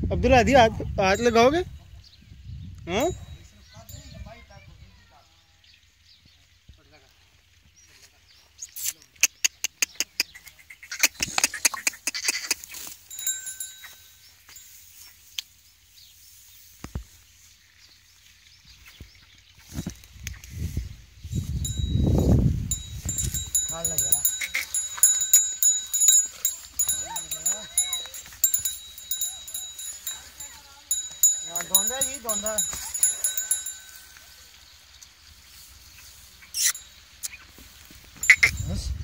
अब्दुल्ला आदि हाथ हाथ लगाओगे? हाँ धोंदा जी धोंदा बस।